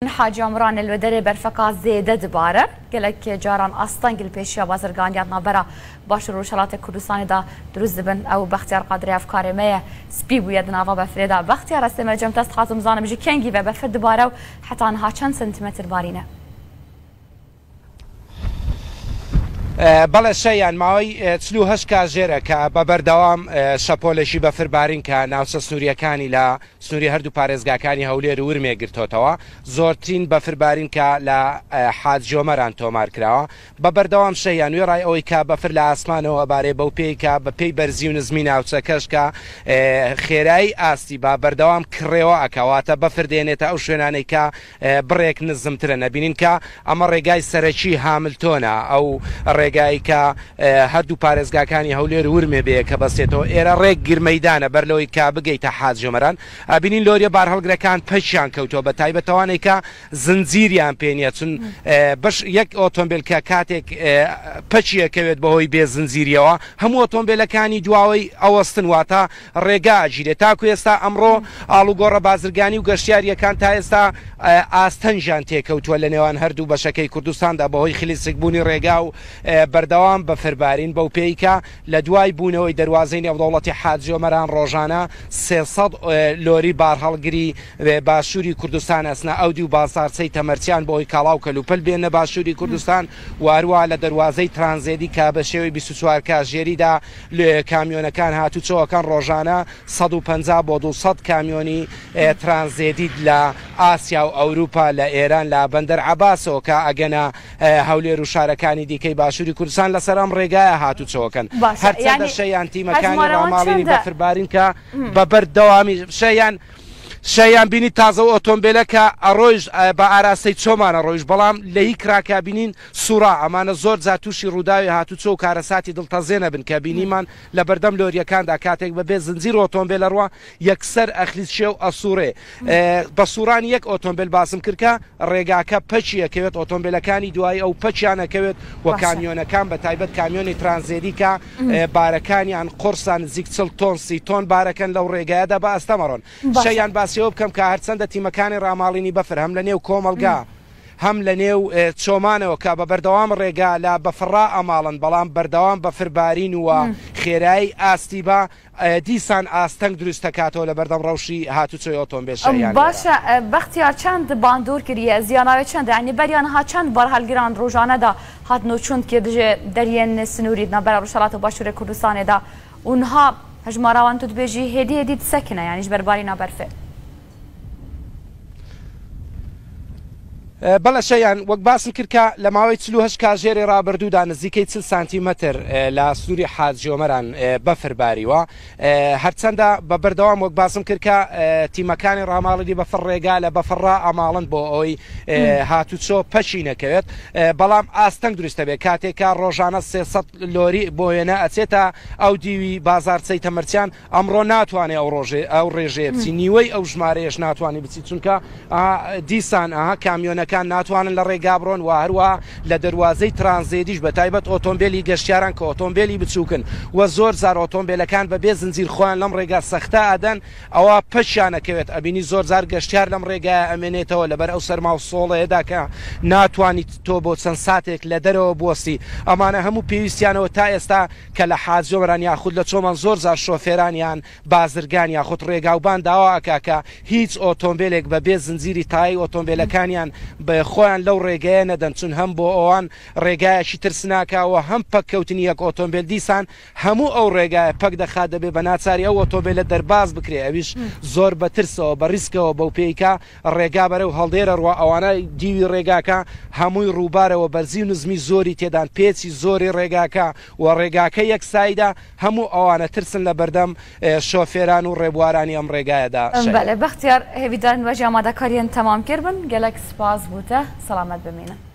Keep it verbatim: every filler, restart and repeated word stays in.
حاجة عمران الودري برفقات زيدة دبارة قالك جاران أصلا قل بيشيا بازرگانياتنا برا باشر وشلات كردستان دا دروز دبن أو باختيار قادري أفكار مية سبيبو يدنا فا بفريدا باختيار استمر جمتاست خاتم زانا بجي كنجي بفرد دبارة حتى انها چند سنتيمتر بارينه بەڵێ شەیان ماوەی چلو هەشت کاتژێرە کە بە بەردەوام شەپۆلێکی بەفربارین کە ناوچە سنووریەکانی لە سنووری هەردوو پارێزگاکانی هەولێر و ورمێ گرتوتەوە زۆرترین بەفربارین کە لە حاجۆمەران تۆمار کراوە بە بەردەوام شەیان وێ ڕای ئەوەی کە بەفر لە ئاسمانەوە ئەبارێ بەو پێی کە بە پێی بەرزی و نزمی ناوچەکەش کە خێرایی ئاستی بە بەردەوام کڕێوە ئەکەواتە بەفر دێنێتە ئەو شوێنانەی کە بڕێک نزمترە نەبینین کە ئەمە ڕێگای سەرەکی هاملتۆنە ئەو ڕێگایی کە هەردوو پارێزگاکانی هەولێر ورمێ بێ کە بەستێتەوە ئێرە ڕێک گرمەیدانە بەرلەوەی کا بگەیتە حاجۆمەران ئابینین لۆریە بارهەڵگرەکان پەچیان کەوتەوە بە تایبەتەوانێک کە زنجیریان پێ نییە چون بەش یەک ئۆتۆمبیل کە کاتێک پەچیەکەوێت بەهۆی بێ زنجیریەوە هەموو ئۆتۆمبیلەکانی دواوەی ئەوەستن واتە ڕێگا ئەگیرێت تاکو ئێستا ئەمڕۆ ئاڵوگۆڕە بازرگانی و گەشتیاریەکان تا ئێستا ئاستەنجان تێکەوتووە لە نێوان هەردوو بەشەکەی کوردستاندا بەهۆی خلیسکبوونی ڕێگا و بەردەوام بەفربارین بەو پێیکە لە دوای بوونەوەی دەواازەی نێودەوڵەتی حاجۆمەران ڕۆژانە سێسەد لۆری بارهەڵگری باشووری کوردستان ئەسنا ئەودی و بازارچەی تەمەرچیان بۆی کاڵاو کەلوپەل بێنە باشووری کوردستان وارووا لە دەواازەی ترانزێدی کا بە شێوەی بیست و چوار کاتژێریدا کامیۆنەکان هاتوچۆوەکان ڕۆژانە سەد و پەنجا بۆ دووسەد کامیۆنی ترانزێدی لە ئاسیا و ئەوروپا لە ئێران لە بەندەر عەباسەوە کە ئەگەنە هەولێر و شارەکانی دیکەی باشووری کوردستان لەسەر ئەم ڕێگایە هاتوچۆوەکان هەرچەندە شەیان تیمەکانی ڕاماڵینی بەفربارین کە بەبەردەوامی شەیان شەیان بینی تازە ئۆتۆمبیلە کە ئەڕۆژ بە ئاراستەی چۆمانە ڕۆژ بەڵام لە هی کراکە بینین سوورا ئەمانە زۆر جا تووشی ڕووداوی هاتوچۆ و کارەساتی دڵتەزێنە بن کە بینیمان لە بەردەم لۆریەکاندا کاتێک بەبێ زنجیر ئۆتۆمبیلە ڕوە یەکسەر ئەخلیس شێ و ئەسوورێ بە سوورانی یەک ئۆتۆمبیل باسم کردکە ڕێگاکە پەچیەکەوێت ئۆتۆمبیلەکانی دوای ئەو پەچیانەکەوێت و کامیۆنەکان بە تایبەت کامیۆنی ترانزێدی کە بارەکانیان قورسان نزیک چل تۆن سی تۆن بارەکەن لەو ڕێگایەدا بە ئەستەمەڕۆن شەیان باسیەوە بکەم کە هەرچەندە تیمەکانی ڕاماڵینی بەفر هەم لە نێو کۆمەلگا هەم لە نێو چۆمانەوە کە بە بەردەوام ڕێگا لە بەفڕا ئەماڵن بەڵام بەردەوام بەفربارین وە خێرایی ئاستی بە دیسان ئاستەنگ دروست دەکاتەوە لە بەردەم ڕەوشی هاتوچۆی ئۆتۆمبیل شەیان باشە بەختیار چەند باندور کردیە زیاناوی چەند ینی بەریان ها چەند بەرهەڵگیران ڕۆژانەدا هاتنۆ چوند کە دژێ دەریێن سنووریت نەبەر ڕۆژهەڵات و باشووری کوردستانێدا اونها هەژماراوان تو دبێژی هێدی هێدی سەکنە یانیش بەرباری نابەرفێ بەڵە شەیان وەک باسم کردکە لە ماوەی چلو هەشت کاتژێری ڕابردوودا نزیکەی چل سانتیمەتر لە سنووری حاجۆمەران بەفرباریوە هەرچەندە بە بەردەوام وەک باسم کردکە تیمەکانی ڕاماڵی بەفڕ ڕێگا لە بەفڕا ئەماڵن بۆ ئەوەی هاتوچۆ پەچی نەکەوێت بەڵام ئاستەنگ دروستە بێت کاتێکا ڕۆژانە سێسەد لۆری بۆ وێنە ئەچێتە ئەو دیوی بازارچەی تەمەرچیان ئەمڕۆ ناتوانێت ئەو ڕۆژێ ئەو ڕێژێ بچی نیوەی ئەو ژمارەیەش ناتوانانی بچی چونکە دیسان ئەها کامیۆنەکە ناتوانن لە ڕێگا بڕۆن و هەروە لە دەواازەی ترانزێدیش بە تایبەت ئۆتۆمبیلی گەشتیاران کە ئۆتۆمبیلی بچووکن و زۆر زار ئۆتۆمبیلەکان بە بێ زنجیر خۆیان لەم ڕێگا سەختە ئەدەن ئەوە پەچیانەکەوێت ئەبینی زۆر زار گەشتیار لەم ڕێگای ئەمێنێتەوە لەبەر ئەو سەرما و سۆڵەیەدا کە ناتوانیت تۆ بۆ چەند ساتێک لە دەرەوە بۆستی ئەمانە هەموو پێویستیانەوە تا ئێستا کە لە حاجۆمەران یاخود لە چۆمان زۆر زار شۆفێرانیان بازرگان یاخود ڕێگاوبان داوا ئەکاکە هیچ ئۆتۆمبیلێک بە بێ زنجیری تایی ئۆتۆمبیلەکانیان بە خۆیان لەو ڕێگەیە نەدەن چون هەم بۆ ئەوان ڕێگایەکی ترسناکەوە هەم پەککەوتنی یەک ئۆتۆمبیل دیسان هەموو ئەو ڕێگایە پەک دەخات دەبێ بە ناچاری ئەو ئۆتۆمبیلە دەرباز بکرێ ئەویش زۆر بە ترسەوە بە ریسکەوە بەو پێیکە ڕێگا بەرەو هەڵدێرە ڕوە ئەوانە دیوی ڕێگاکە هەمووی ڕووبارەوە بەرزی و نزمی زۆری تێدان پێچی زۆری ڕێگاکە و ڕێگاکە یەکسایدا هەموو ئەوانە ترسن لە بەردەم شۆفێران و ڕێبوارانی ئەم ڕێگایەدا بەختیار هێویدارن وەژی ئامادەکاریان تەمام کرد بن گەلێک سپاس بووتە سەلامەت بمێنە.